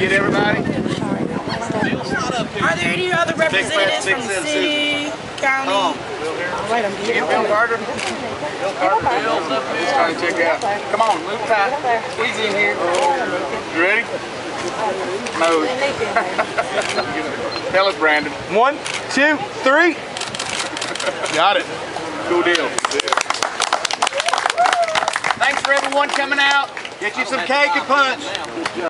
Get everybody? Are there any other representatives from the city, county? All right, I'm getting Bill Carter. Bill Carter. Bill's up here. Just trying to check out. Come on, move tight. Squeeze in here. You ready? No. Tell us, Brandon. 1, 2, 3. Got it. Cool deal. Thanks for everyone coming out. Get you some cake and punch.